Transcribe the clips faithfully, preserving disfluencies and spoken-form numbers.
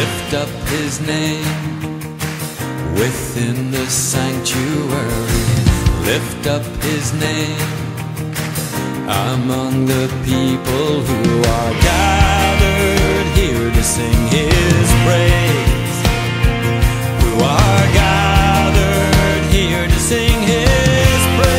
lift up his name within the sanctuary. Lift up his name among the people who are gathered here to sing his praise, who are gathered here to sing his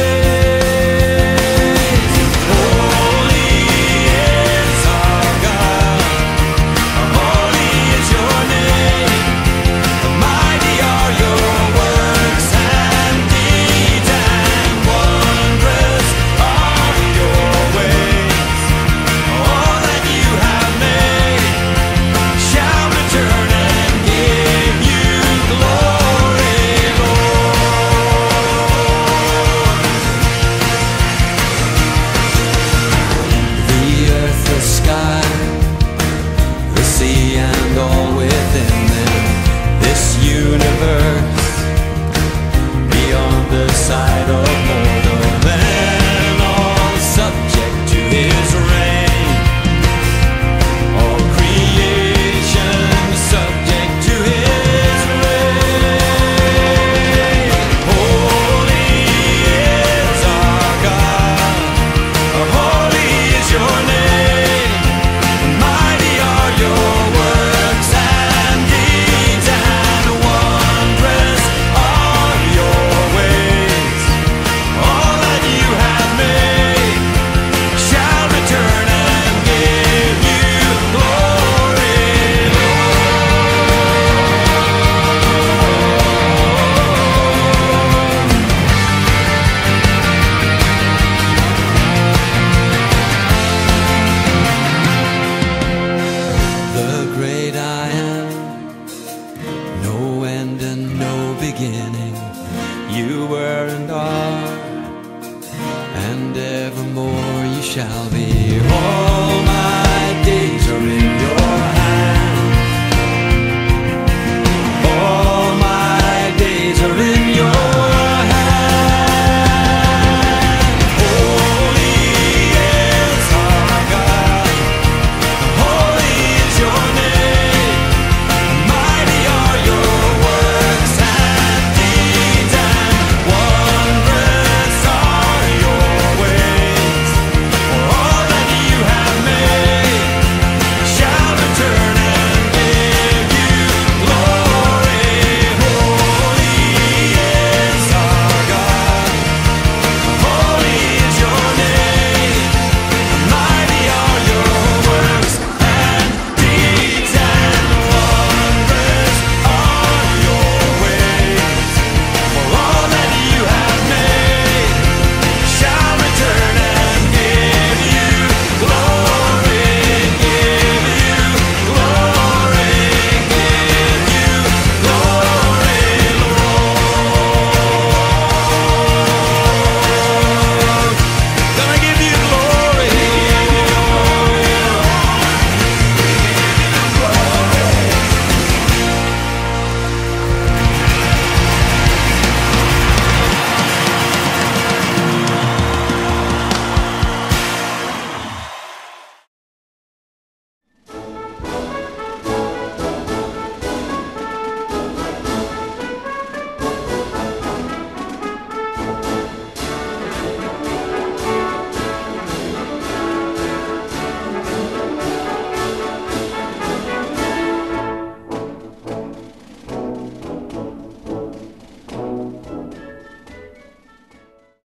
praise. Holy is our God, holy is your name, mighty are your works, and deeds and wondrous are your ways. All that you have made shall return and give you glory, Lord. The earth, the sky, the sea, and all within them, this universe beyond the sight of mortal man, all subject to his reign, all creation subject to his reign. Holy is our God, holy is your name, mighty are your works, and deeds and wondrous are your ways. All that you have made shall return and give you glory, The great I am, no end and no beginning, you were and are, and evermore you shall be.